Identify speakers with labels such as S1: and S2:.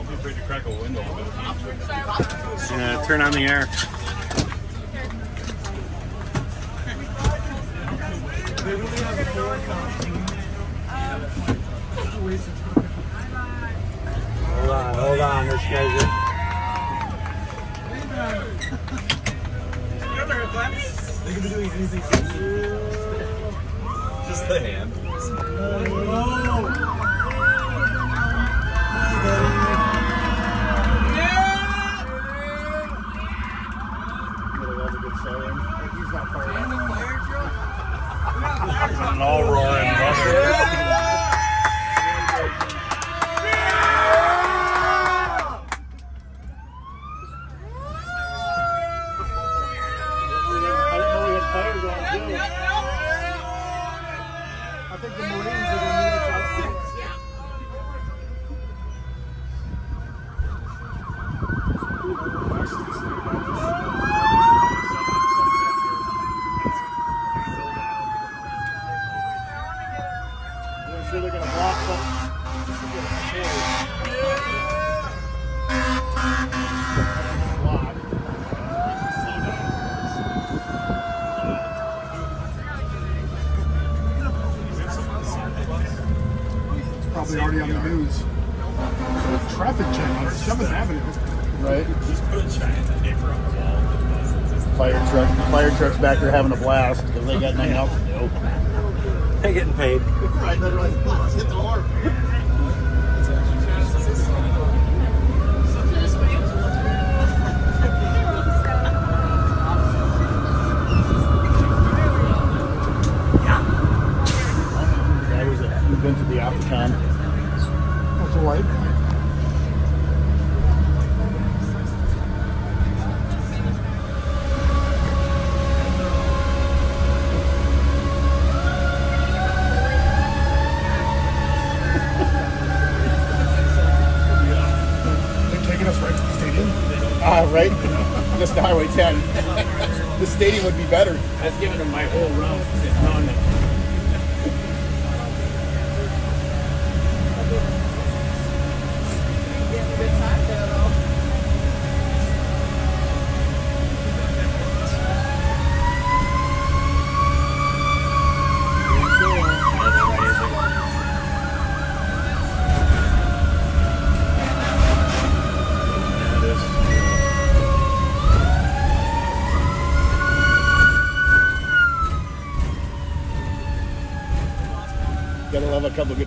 S1: Don't be afraid to crack a window.
S2: Yeah, turn on the air.
S3: Hold on, this guy's it.
S1: They could be doing anything. Just the hand.
S3: He's not fired up.
S1: An all roaring brother.
S3: I think the Marines are going to need a touchdown. I'm sure they're going to block them. Probably already on the news. Traffic jam on 7th Avenue. Right?
S1: Just put a giant paper on the wall.
S3: Fire trucks back there having a blast because they got nothing else to do.
S2: They're getting paid.
S3: Right, they're like, let's hit the horn. We've been to the Opticon. That's a white guy. They're taking us right to the stadium? Right? Just to Highway 10. The stadium would be better.
S2: I was giving them my whole route.
S3: Gotta love a couple good